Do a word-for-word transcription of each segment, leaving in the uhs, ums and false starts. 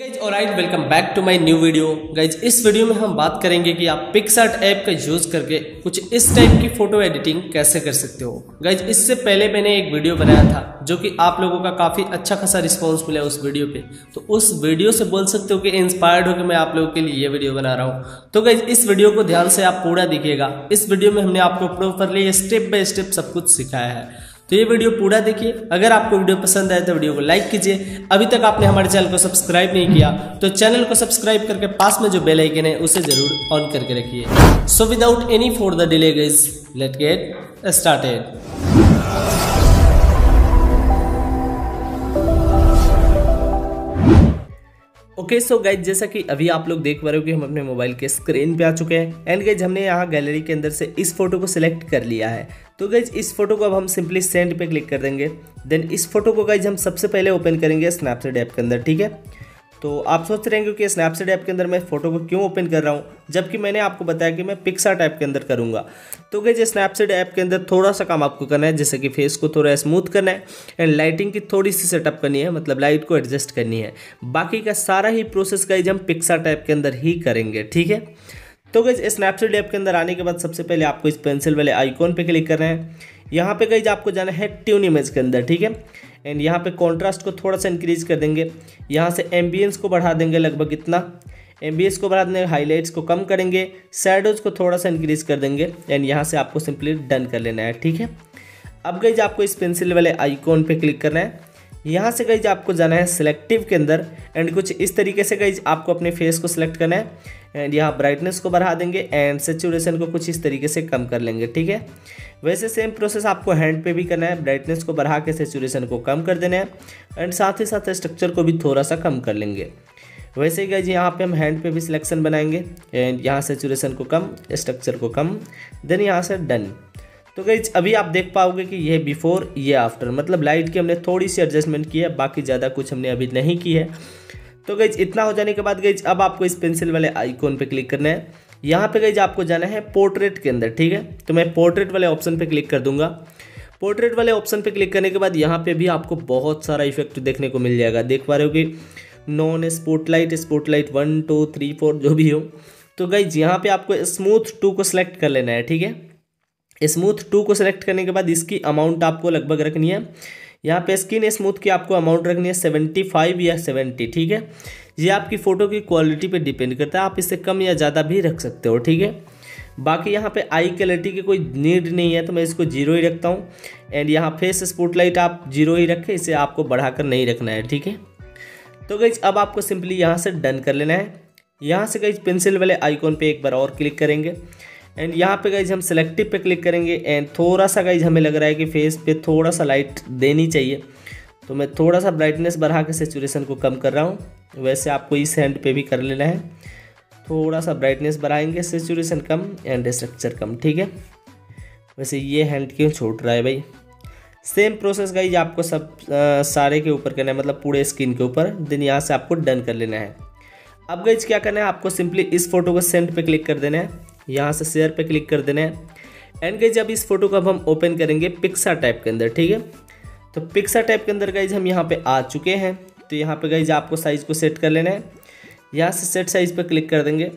Guys alright, welcome back to my new video. Guys इस video में हम बात करेंगे कि आप पिक्सआर्ट ऐप का यूज करके कुछ इस टाइप की फोटो एडिटिंग कैसे कर सकते हो। गाइज इससे पहले मैंने एक वीडियो बनाया था जो कि आप लोगों का काफी अच्छा खासा रिस्पांस मिला उस वीडियो पे, तो उस वीडियो से बोल सकते हो कि इंस्पायर्ड होकर मैं आप लोगों के लिए ये वीडियो बना रहा हूँ। तो गाइज इस वीडियो को ध्यान से आप पूरा देखिएगा। इस वीडियो में हमने आपको प्रॉपरली स्टेप बाय स्टेप सब कुछ सिखाया है, तो ये वीडियो पूरा देखिए। अगर आपको वीडियो पसंद आए तो वीडियो को लाइक कीजिए। अभी तक आपने हमारे चैनल को सब्सक्राइब नहीं किया तो चैनल को सब्सक्राइब करके पास में जो बेल आइकन है उसे जरूर ऑन करके रखिए। So without any further delay guys, let's get started. Okay so guys, जैसा कि अभी आप लोग देख पा रहे हो कि हम अपने मोबाइल के स्क्रीन पे आ चुके हैं एंड गाइज हमने यहाँ गैलरी के अंदर से इस फोटो को सिलेक्ट कर लिया है। तो गाइज इस फोटो को अब हम सिंपली सेंड पे क्लिक कर देंगे। देन इस फोटो को गाइज हम सबसे पहले ओपन करेंगे स्नैपचैट ऐप के अंदर, ठीक है। तो आप सोच रहे हैं कि स्नैपचैट ऐप के अंदर मैं फोटो को क्यों ओपन कर रहा हूँ, जबकि मैंने आपको बताया कि मैं पिक्सआर्ट ऐप के अंदर करूँगा। तो गाइस स्नैपचैट ऐप के अंदर थोड़ा सा काम आपको करना है, जैसे कि फेस को थोड़ा स्मूथ करना है एंड लाइटिंग की थोड़ी सी सेटअप करनी है, मतलब लाइट को एडजस्ट करनी है। बाकी का सारा ही प्रोसेस गाइस हम पिक्सआर्ट ऐप के अंदर ही करेंगे, ठीक है। तो गाइस स्नैपचैट ऐप के अंदर आने के बाद सबसे पहले आपको इस पेंसिल वाले आइकॉन पे क्लिक करना है। यहाँ पे गाइस आपको जाना है ट्यून इमेज के अंदर, ठीक है। एंड यहाँ पे कॉन्ट्रास्ट को थोड़ा सा इंक्रीज कर देंगे। यहाँ से एम्बियंस को बढ़ा देंगे लगभग इतना, एम्बियंस को बढ़ा देंगे, हाईलाइट्स को कम करेंगे, शैडोज को थोड़ा सा इंक्रीज कर देंगे एंड यहाँ से आपको सिंपली डन कर लेना है, ठीक है। अब गाइस आपको इस पेंसिल वाले आइकॉन पे क्लिक करना है। यहाँ से गाइस आपको जाना है सिलेक्टिव के अंदर एंड कुछ इस तरीके से गाइस आपको अपने फेस को सिलेक्ट करना है एंड यहाँ ब्राइटनेस को बढ़ा देंगे एंड सेचुरेशन को कुछ इस तरीके से कम कर लेंगे, ठीक है। वैसे सेम प्रोसेस आपको हैंड पे भी करना है, ब्राइटनेस को बढ़ा के सेचुरेशन को कम कर देना है एंड साथ ही साथ स्ट्रक्चर को भी थोड़ा सा कम कर लेंगे। वैसे ही गाइस यहाँ पे हम हैंड पे भी सिलेक्शन बनाएंगे एंड यहाँ सेचुरेशन को कम, स्ट्रक्चर को कम, देन यहाँ से डन। तो गाइस अभी आप देख पाओगे कि ये बिफोर ये आफ्टर, मतलब लाइट की हमने थोड़ी सी एडजस्टमेंट की है, बाकी ज़्यादा कुछ हमने अभी नहीं की है। तो गाइस इतना हो जाने के बाद गाइस अब आपको इस पेंसिल वाले आइकॉन पे क्लिक करना है। यहाँ पे गाइस आपको जाना है पोर्ट्रेट के अंदर, ठीक है। तो मैं पोर्ट्रेट वाले ऑप्शन पे क्लिक कर दूंगा। पोर्ट्रेट वाले ऑप्शन पे क्लिक करने के बाद यहाँ पे भी आपको बहुत सारा इफेक्ट देखने को मिल जाएगा। देख पा रहे हो कि non spotlight, spotlight one two three four जो भी हो। तो गाइस यहाँ पे आपको स्मूथ टू को सिलेक्ट कर लेना है, ठीक है। स्मूथ टू को सिलेक्ट करने के बाद इसकी अमाउंट आपको लगभग रखनी है। यहाँ पे स्किन स्मूथ की आपको अमाउंट रखनी है सेवेंटी फाइव या सेवेंटी, ठीक है। ये आपकी फ़ोटो की क्वालिटी पे डिपेंड करता है, आप इससे कम या ज़्यादा भी रख सकते हो, ठीक है। बाकी यहाँ पे आई क्लैरिटी की कोई नीड नहीं है तो मैं इसको जीरो ही रखता हूँ एंड यहाँ फेस स्पॉटलाइट आप जीरो ही रखें, इसे आपको बढ़ाकर नहीं रखना है, ठीक है। तो गाइस अब आपको सिंपली यहाँ से डन कर लेना है। यहाँ से गाइस पेंसिल वाले आइकॉन पे एक बार और क्लिक करेंगे एंड यहाँ पे गाइज हम सेलेक्टिव पे क्लिक करेंगे एंड थोड़ा सा गाइज हमें लग रहा है कि फेस पे थोड़ा सा लाइट देनी चाहिए, तो मैं थोड़ा सा ब्राइटनेस बढ़ा के सेचुरेशन को कम कर रहा हूँ। वैसे आपको इस हैंड पे भी कर लेना है, थोड़ा सा ब्राइटनेस बढ़ाएंगे, सेचुरेशन कम एंड स्ट्रक्चर कम, ठीक है। वैसे ये हैंड क्यों छूट रहा है भाई। सेम प्रोसेस गाइज आपको सब आ, सारे के ऊपर करना है, मतलब पूरे स्किन के ऊपर। देन यहाँ से आपको डन कर लेना है। अब गाइज क्या करना है, आपको सिंपली इस फोटो को सेंड पे क्लिक कर देना है, यहाँ से शेयर पे क्लिक कर देना है एंड गाइज अब इस फोटो को अब हम ओपन करेंगे पिक्सआर्ट ऐप के अंदर, ठीक है। तो पिक्सआर्ट ऐप के अंदर गाइज हम यहाँ पे आ चुके हैं। तो यहाँ पे गाइज आपको साइज़ को सेट कर लेना है। यहाँ से सेट साइज़ पे क्लिक कर देंगे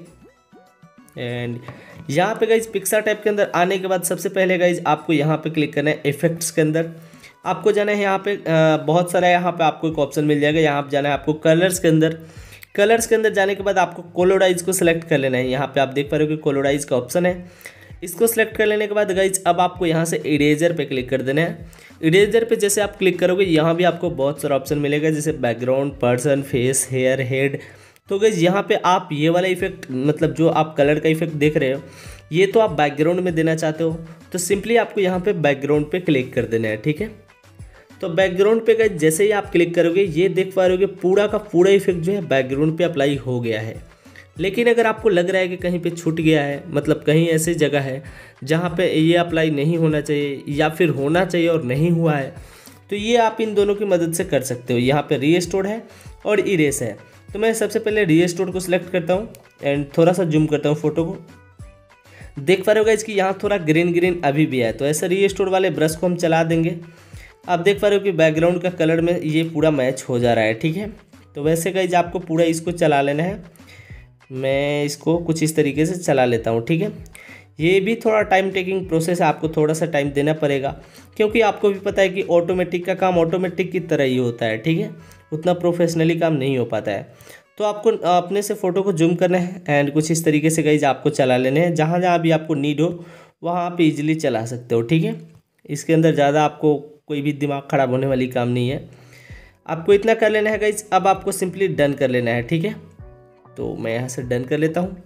एंड यहाँ पे गाइज पिक्सआर्ट ऐप के अंदर आने के बाद सबसे पहले गाइज आपको यहाँ पे क्लिक करना है इफेक्ट्स के अंदर। आपको जाना है यहाँ पे आ, बहुत सारा यहाँ पे आपको एक ऑप्शन मिल जाएगा। यहाँ पे जाना है आपको कलर्स के अंदर। कलर्स के अंदर जाने के बाद आपको कोलोडाइज को सिलेक्ट कर लेना है। यहाँ पे आप देख पा रहे हो कि कोलोडाइज का ऑप्शन है, इसको सिलेक्ट कर लेने के बाद गाइज अब आपको यहाँ से इरेजर पे क्लिक कर देना है। इरेजर पे जैसे आप क्लिक करोगे यहाँ भी आपको बहुत सारा ऑप्शन मिलेगा, जैसे background, person, face, hair, head. तो गाइज यहाँ पे आप ये वाला इफेक्ट, मतलब जो आप कलर का इफेक्ट देख रहे हो ये तो आप बैकग्राउंड में देना चाहते हो, तो सिंपली आपको यहाँ पे बैकग्राउंड पे क्लिक कर देना है, ठीक है। तो बैकग्राउंड पे गाइस जैसे ही आप क्लिक करोगे ये देख पा रहे हो कि पूरा का पूरा इफेक्ट जो है बैकग्राउंड पे अप्लाई हो गया है। लेकिन अगर आपको लग रहा है कि कहीं पे छूट गया है, मतलब कहीं ऐसी जगह है जहाँ पे ये अप्लाई नहीं होना चाहिए या फिर होना चाहिए और नहीं हुआ है, तो ये आप इन दोनों की मदद से कर सकते हो। यहाँ पे रीस्टोर है और इरेस है। तो मैं सबसे पहले रीस्टोर को सिलेक्ट करता हूँ एंड थोड़ा सा जूम करता हूँ फोटो को। देख पा रहे हो गाइस कि यहाँ थोड़ा ग्रीन ग्रीन अभी भी है, तो ऐसे रीस्टोर वाले ब्रश को हम चला देंगे। आप देख पा रहे हो कि बैकग्राउंड का कलर में ये पूरा मैच हो जा रहा है, ठीक है। तो वैसे गाइज आपको पूरा इसको चला लेना है। मैं इसको कुछ इस तरीके से चला लेता हूँ, ठीक है। ये भी थोड़ा टाइम टेकिंग प्रोसेस है, आपको थोड़ा सा टाइम देना पड़ेगा, क्योंकि आपको भी पता है कि ऑटोमेटिक का काम ऑटोमेटिक की तरह ही होता है, ठीक है। उतना प्रोफेशनली काम नहीं हो पाता है। तो आपको अपने से फ़ोटो को जूम करना है एंड कुछ इस तरीके से गाइज आपको चला लेने हैं। जहाँ जहाँ भी आपको नीड हो वहाँ आप इजीली चला सकते हो, ठीक है। इसके अंदर ज़्यादा आपको कोई भी दिमाग ख़राब होने वाली काम नहीं है। आपको इतना कर लेना है गाइज। अब आपको सिंपली डन कर लेना है, ठीक है। तो मैं यहाँ से डन कर लेता हूँ।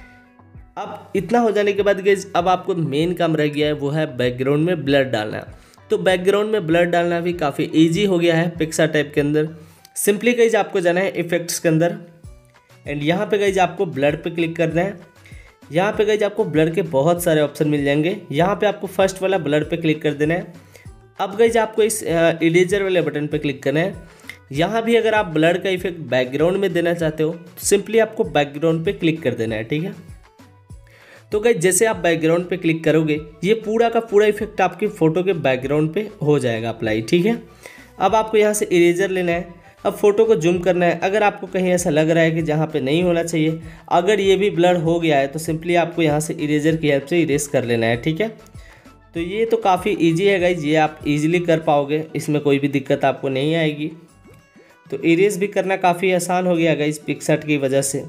अब इतना हो जाने के बाद गाइज अब आपको मेन काम रह गया है, वो है बैकग्राउंड में ब्लर डालना। तो बैकग्राउंड में ब्लर डालना भी काफ़ी ईजी हो गया है पिक्साटाइप के अंदर। सिंपली गाइज आपको जाना है इफेक्ट्स के अंदर एंड यहाँ पे गाइज आपको ब्लर पे क्लिक करना है। यहाँ पे गाइज आपको ब्लर के बहुत सारे ऑप्शन मिल जाएंगे। यहाँ पे आपको फर्स्ट वाला ब्लर पे क्लिक कर देना है। अब गाइज आपको इस इरेजर वाले बटन पे क्लिक करना है। यहाँ भी अगर आप ब्लर का इफेक्ट बैकग्राउंड में देना चाहते हो तो सिंपली आपको बैकग्राउंड पे क्लिक कर देना है, ठीक है। तो गाइज जैसे आप बैकग्राउंड पे क्लिक करोगे ये पूरा का पूरा इफेक्ट आपकी फ़ोटो के बैकग्राउंड पे हो जाएगा अप्लाई, ठीक है। अब आपको यहाँ से इरेजर लेना है। अब फोटो को जूम करना है। अगर आपको कहीं ऐसा लग रहा है कि जहाँ पे नहीं होना चाहिए, अगर ये भी ब्लर हो गया है तो सिंपली आपको यहाँ से इरेजर की हेल्प से इरेज कर लेना है, ठीक है। तो ये तो काफ़ी इजी है गाइज, ये आप इजीली कर पाओगे, इसमें कोई भी दिक्कत आपको नहीं आएगी। तो इरेज भी करना काफ़ी आसान हो गया गाइज पिक्सार्ट की वजह से।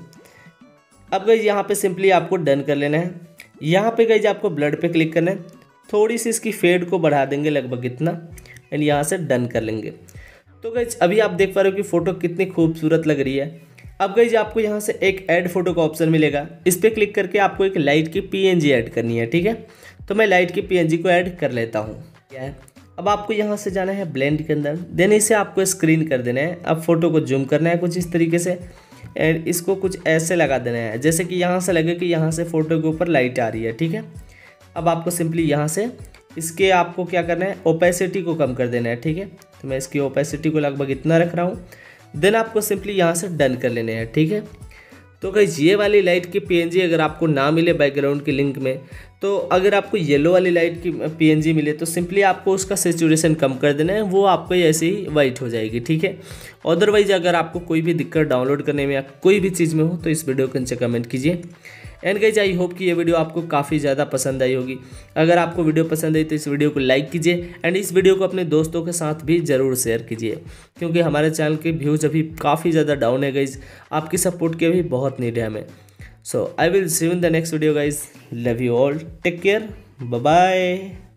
अब गाइज यहाँ पे सिंपली आपको डन कर लेना है। यहाँ पे गाइज आपको ब्लर पे क्लिक करना है। थोड़ी सी इसकी फेड को बढ़ा देंगे लगभग इतना एंड यहाँ से डन कर लेंगे। तो गाइज अभी आप देख पा रहे हो कि फ़ोटो कितनी खूबसूरत लग रही है। अब गाइज आपको यहाँ से एक ऐड फोटो का ऑप्शन मिलेगा। इस पर क्लिक करके आपको एक लाइट की पीएनजी ऐड करनी है, ठीक है। तो मैं लाइट की पीएनजी को ऐड कर लेता हूँ। क्या है, अब आपको यहाँ से जाना है ब्लेंड के अंदर, देन इसे आपको स्क्रीन कर देना है। अब फोटो को जूम करना है कुछ इस तरीके से एंड इसको कुछ ऐसे लगा देना है जैसे कि यहाँ से लगे कि यहाँ से फ़ोटो के ऊपर लाइट आ रही है, ठीक है। अब आपको सिंपली यहाँ से इसके आपको क्या करना है, ओपेसिटी को कम कर देना है, ठीक है। तो मैं इसकी ओपेसिटी को लगभग इतना रख रहा हूँ। देन आपको सिंपली यहाँ से डन कर लेने हैं, ठीक है। तो गाइस ये वाली लाइट की पीएनजी अगर आपको ना मिले बैकग्राउंड की लिंक में, तो अगर आपको येलो वाली लाइट की पीएनजी मिले तो सिंपली आपको उसका सैचुरेशन कम कर देना है, वो आपको ऐसे ही वाइट हो जाएगी, ठीक है। अदरवाइज अगर आपको कोई भी दिक्कत डाउनलोड करने में या कोई भी चीज़ में हो तो इस वीडियो के नीचे कमेंट कीजिए। एंड गाइज आई होप कि ये वीडियो आपको काफ़ी ज़्यादा पसंद आई होगी। अगर आपको वीडियो पसंद आई तो इस वीडियो को लाइक कीजिए एंड इस वीडियो को अपने दोस्तों के साथ भी ज़रूर शेयर कीजिए, क्योंकि हमारे चैनल के व्यूज़ अभी काफ़ी ज़्यादा डाउन है गाइज। आपकी सपोर्ट की अभी बहुत नीड है हमें। So I will see you in the next video guys. Love you all, take care, bye bye.